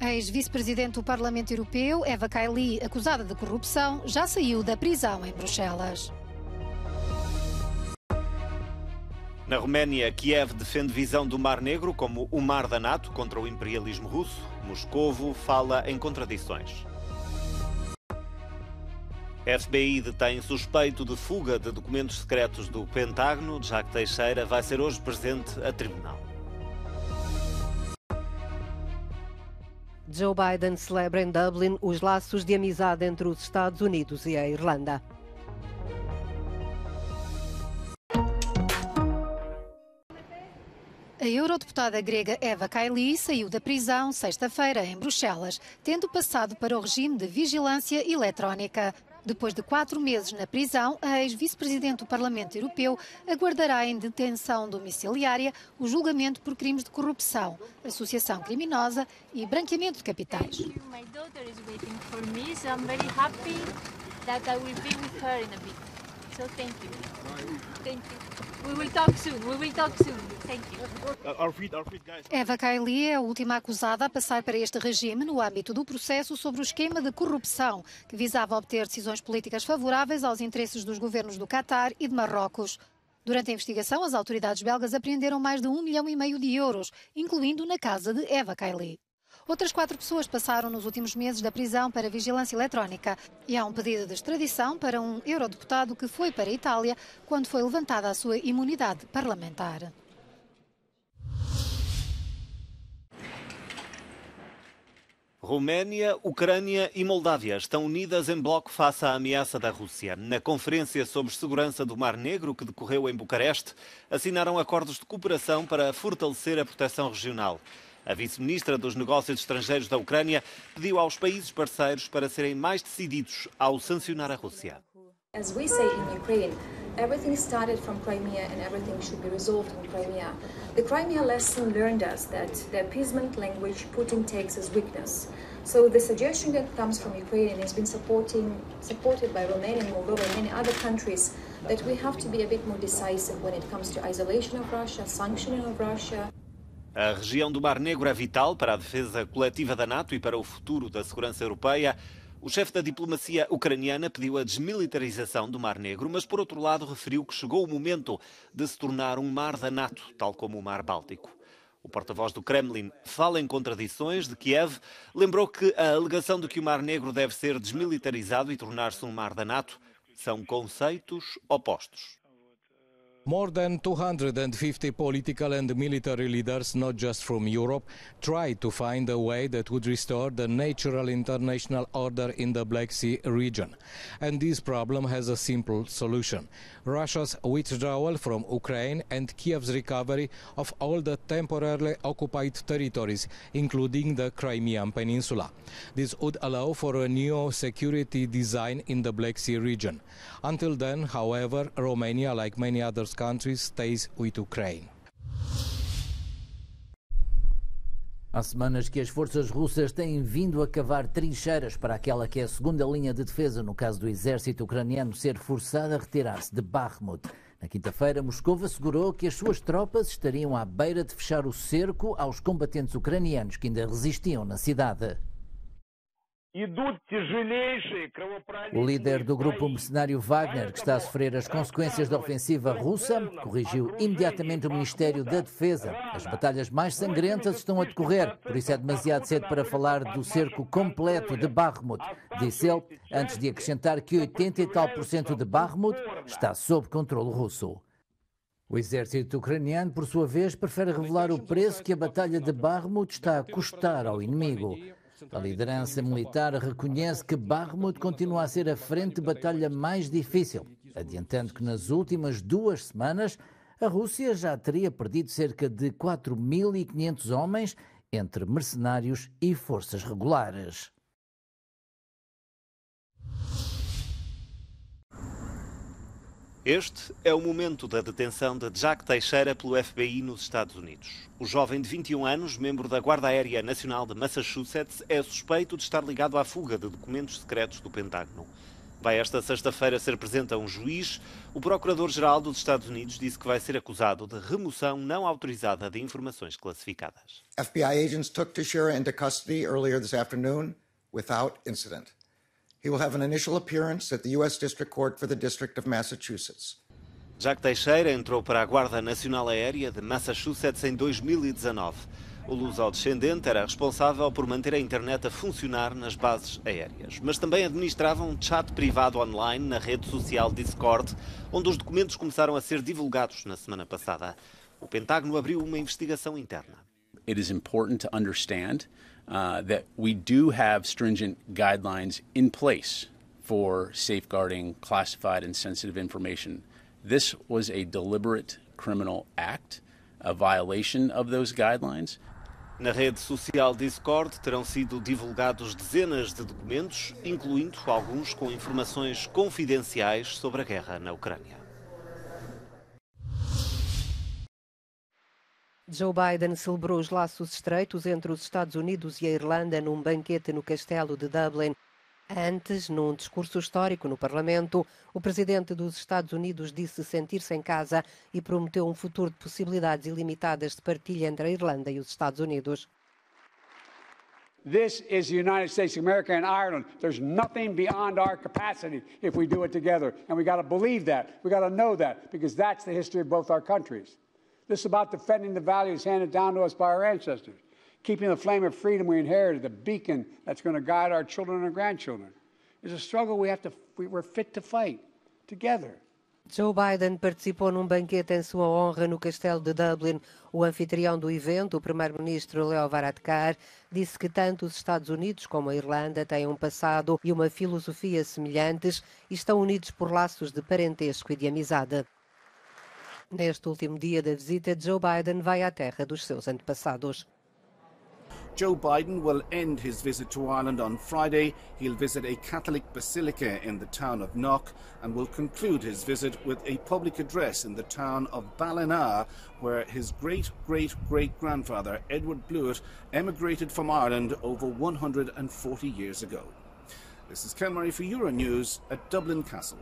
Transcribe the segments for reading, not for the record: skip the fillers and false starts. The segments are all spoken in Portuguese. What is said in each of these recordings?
A ex-vice-presidente do Parlamento Europeu, Eva Kaili, acusada de corrupção, já saiu da prisão em Bruxelas. Na Roménia, Kiev defende visão do Mar Negro como o mar da NATO contra o imperialismo russo. Moscovo fala em contradições. FBI detém suspeito de fuga de documentos secretos do Pentágono. Jacques Teixeira vai ser hoje presente a tribunal. Joe Biden celebra em Dublin os laços de amizade entre os Estados Unidos e a Irlanda. A eurodeputada grega Eva Kaili saiu da prisão sexta-feira em Bruxelas, tendo passado para o regime de vigilância eletrónica. Depois de 4 meses na prisão, a ex-vice-presidente do Parlamento Europeu aguardará em detenção domiciliária o julgamento por crimes de corrupção, associação criminosa e branqueamento de capitais. Eva Kaili é a última acusada a passar para este regime no âmbito do processo sobre o esquema de corrupção que visava obter decisões políticas favoráveis aos interesses dos governos do Catar e de Marrocos. Durante a investigação, as autoridades belgas apreenderam mais de 1,5 milhão de euros, incluindo na casa de Eva Kaili. Outras 4 pessoas passaram nos últimos meses da prisão para vigilância eletrónica e há um pedido de extradição para um eurodeputado que foi para a Itália quando foi levantada a sua imunidade parlamentar. Roménia, Ucrânia e Moldávia estão unidas em bloco face à ameaça da Rússia. Na Conferência sobre Segurança do Mar Negro, que decorreu em Bucareste, assinaram acordos de cooperação para fortalecer a proteção regional. A vice-ministra dos Negócios Estrangeiros da Ucrânia pediu aos países parceiros para serem mais decididos ao sancionar a Rússia. As we say in Ukraine, everything started from Crimea and everything should be resolved in Crimea. The Crimea lesson learned us that the appeasement language Putin takes as weakness. So the suggestion that comes from Ukraine and has been supported by Romania and Moldova and many other countries that we have to be a bit more decisive when it comes to isolation of Russia, sanctioning of Russia. A região do Mar Negro é vital para a defesa coletiva da NATO e para o futuro da segurança europeia. O chefe da diplomacia ucraniana pediu a desmilitarização do Mar Negro, mas, por outro lado, referiu que chegou o momento de se tornar um mar da NATO, tal como o Mar Báltico. O porta-voz do Kremlin fala em contradições de Kiev, lembrou que a alegação de que o Mar Negro deve ser desmilitarizado e tornar-se um mar da NATO são conceitos opostos. More than 250 political and military leaders, not just from Europe, tried to find a way that would restore the natural international order in the Black Sea region. And this problem has a simple solution: Russia's withdrawal from Ukraine and Kiev's recovery of all the temporarily occupied territories, including the Crimean Peninsula. This would allow for a new security design in the Black Sea region. Until then, however, Romania, like many other countries, stays with Ukraine. Há semanas que as forças russas têm vindo a cavar trincheiras para aquela que é a segunda linha de defesa no caso do exército ucraniano ser forçado a retirar-se de Bakhmut. Na quinta-feira, Moscou assegurou que as suas tropas estariam à beira de fechar o cerco aos combatentes ucranianos que ainda resistiam na cidade. O líder do grupo mercenário Wagner, que está a sofrer as consequências da ofensiva russa, corrigiu imediatamente o Ministério da Defesa. As batalhas mais sangrentas estão a decorrer, por isso é demasiado cedo para falar do cerco completo de Bakhmut, disse ele, antes de acrescentar que 80 e tal % de Bakhmut está sob controle russo. O exército ucraniano, por sua vez, prefere revelar o preço que a batalha de Bakhmut está a custar ao inimigo. A liderança militar reconhece que Bakhmut continua a ser a frente de batalha mais difícil, adiantando que nas últimas 2 semanas a Rússia já teria perdido cerca de 4.500 homens entre mercenários e forças regulares. Este é o momento da detenção de Jacques Teixeira pelo FBI nos Estados Unidos. O jovem de 21 anos, membro da Guarda Aérea Nacional de Massachusetts, é suspeito de estar ligado à fuga de documentos secretos do Pentágono. Vai esta sexta-feira ser presente a um juiz. O Procurador-Geral dos Estados Unidos disse que vai ser acusado de remoção não autorizada de informações classificadas. FBI agents took Teixeira into custody earlier this afternoon without incident. He will have an initial appearance at the U.S. District Court for the District of Massachusetts. Já que Teixeira entrou para a Guarda Nacional Aérea de Massachusetts em 2019. O luso-descendente era responsável por manter a internet a funcionar nas bases aéreas, mas também administrava um chat privado online na rede social Discord, onde os documentos começaram a ser divulgados na semana passada. O Pentágono abriu uma investigação interna. It is important to understand that we do have stringent guidelines in place for safeguarding classified and sensitive information. This was a deliberate criminal act, a violation of those guidelines. Na rede social Discord terão sido divulgados dezenas de documentos, incluindo alguns com informações confidenciais sobre a guerra na Ucrânia. Joe Biden celebrou os laços estreitos entre os Estados Unidos e a Irlanda num banquete no Castelo de Dublin. Antes, num discurso histórico no Parlamento, o presidente dos Estados Unidos disse sentir-se em casa e prometeu um futuro de possibilidades ilimitadas de partilha entre a Irlanda e os Estados Unidos. This is the United States of America and Ireland. There's nothing beyond our capacity if we do it together. And we got to believe that. We got to know that, because that's the history of both our countries. This is about defending the values handed down to us by our ancestors. Keeping the flame of freedom we inherited, the beacon that's going to guide our children and grandchildren. It's a struggle we're fit to fight together. Joe Biden participou num banquete em sua honra no Castelo de Dublin. O anfitrião do evento, o primeiro-ministro Leo Varadkar, disse que tanto os Estados Unidos como a Irlanda têm um passado e uma filosofia semelhantes e estão unidos por laços de parentesco e de amizade. Neste último dia da visita, Joe Biden vai à terra dos seus antepassados. Joe Biden will end his visit to Ireland on Friday. He'll visit a Catholic basilica in the town of Knock and will conclude his visit with a public address in the town of Ballina, where his great-great-great-grandfather Edward Blewett emigrated from Ireland over 140 years ago. This is Ken Murray for Euronews at Dublin Castle.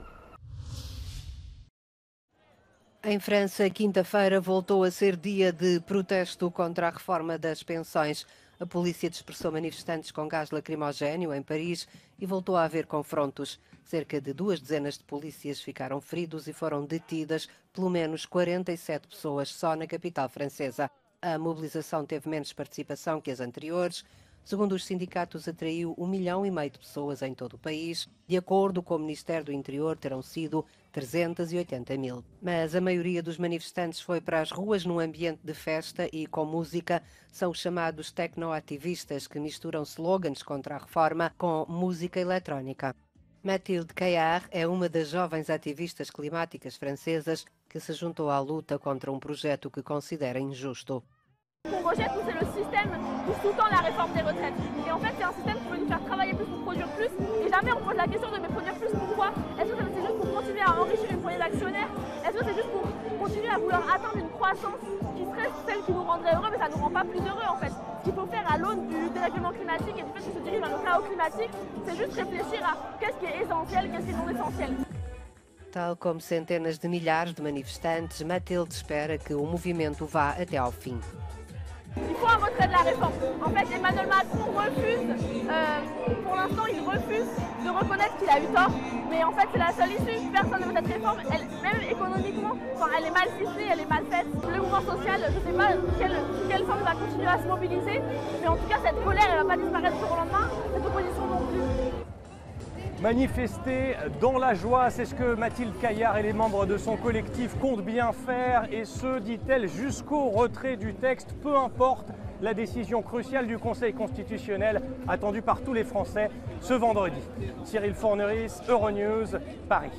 Em França, quinta-feira voltou a ser dia de protesto contra a reforma das pensões. A polícia dispersou manifestantes com gás lacrimogéneo em Paris e voltou a haver confrontos. Cerca de 2 dezenas de polícias ficaram feridos e foram detidas pelo menos 47 pessoas só na capital francesa. A mobilização teve menos participação que as anteriores. Segundo os sindicatos, atraiu 1,5 milhão de pessoas em todo o país. De acordo com o Ministério do Interior, terão sido 380 mil. Mas a maioria dos manifestantes foi para as ruas num ambiente de festa e com música. São os chamados tecnoativistas, que misturam slogans contra a reforma com música eletrónica. Mathilde Caillard é uma das jovens ativistas climáticas francesas que se juntou à luta contra um projeto que considera injusto. On rejette, c'est le système qui sous-tend la réforme des retraites. Et en fait, c'est un système qui veut nous faire travailler plus pour produire plus. Et jamais on pose la question de mais produire plus pourquoi? Est-ce que c'est juste pour continuer à enrichir une poignée d'actionnaires? Est-ce que c'est juste pour continuer à vouloir atteindre une croissance qui serait celle qui nous rendrait heureux, mais ça ne nous rend pas plus heureux en fait? Ce qu'il faut faire à l'aune du dérèglement climatique et du fait qu'on se dirige vers le chaos climatique, c'est juste réfléchir à qu'est-ce qui est essentiel, qu'est-ce qui est non essentiel. Tal como centenas de milhares de manifestantes, Mathilde espera que o movimento vá até ao fim. Il faut un retrait de la réforme. En fait, Emmanuel Macron refuse, pour l'instant, il refuse de reconnaître qu'il a eu tort. Mais en fait, c'est la seule issue. Personne ne veut cette réforme. Même économiquement, elle est mal ficelée, elle est mal faite. Le mouvement social, je ne sais pas quelle forme va continuer à se mobiliser. Mais en tout cas, cette colère, elle ne va pas disparaître du jour au lendemain. Cette opposition non plus. Manifester dans la joie, c'est ce que Mathilde Caillard et les membres de son collectif comptent bien faire, et ce, dit-elle, jusqu'au retrait du texte, peu importe la décision cruciale du Conseil constitutionnel attendue par tous les Français ce vendredi. Cyril Forneris, Euronews, Paris.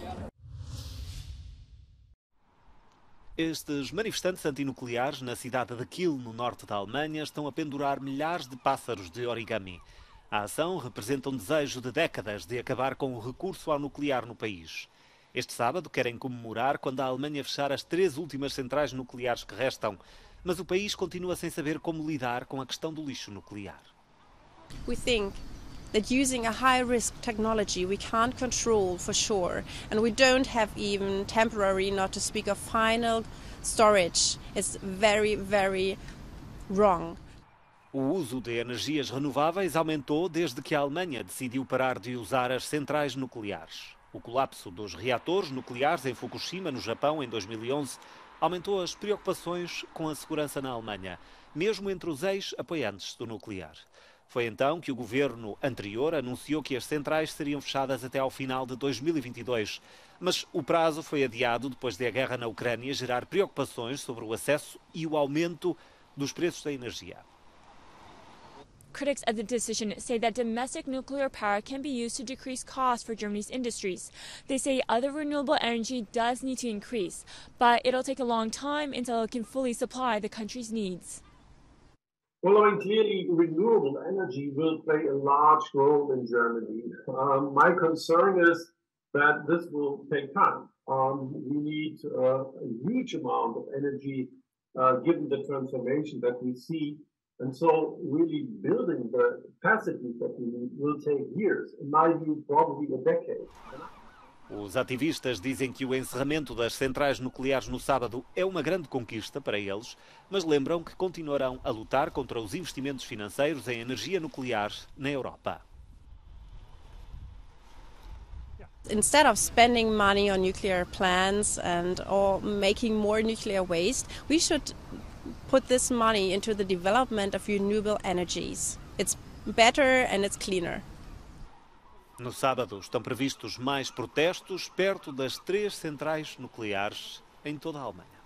Estes manifestantes antinucleares na cidade de Kiel, no norte da Alemanha, estão a pendurar milhares de pássaros de origami. A ação representa um desejo de décadas de acabar com o recurso ao nuclear no país. Este sábado querem comemorar quando a Alemanha fechar as 3 últimas centrais nucleares que restam, mas o país continua sem saber como lidar com a questão do lixo nuclear. We think that using a high-risk technology we can't control for sure, and we don't have even temporary, not to speak of final, storage, is very, very wrong. O uso de energias renováveis aumentou desde que a Alemanha decidiu parar de usar as centrais nucleares. O colapso dos reatores nucleares em Fukushima, no Japão, em 2011, aumentou as preocupações com a segurança na Alemanha, mesmo entre os ex-apoiantes do nuclear. Foi então que o governo anterior anunciou que as centrais seriam fechadas até ao final de 2022. Mas o prazo foi adiado depois de a guerra na Ucrânia gerar preocupações sobre o acesso e o aumento dos preços da energia. Critics of the decision say that domestic nuclear power can be used to decrease costs for Germany's industries. They say other renewable energy does need to increase, but it'll take a long time until it can fully supply the country's needs. Well, I mean, clearly renewable energy will play a large role in Germany. My concern is that this will take time. We need a huge amount of energy given the transformation that we see. And so really building the capacity that we need will take years, in my view, probably a decade. Os ativistas dizem que o encerramento das centrais nucleares no sábado é uma grande conquista para eles, mas lembram que continuarão a lutar contra os investimentos financeiros em energia nuclear na Europa. Instead of spending money on nuclear plants or making more nuclear waste, we should put this money into the development of renewable energies. It's better and it's cleaner. No sábado estão previstos mais protestos perto das 3 centrais nucleares em toda a Alemanha.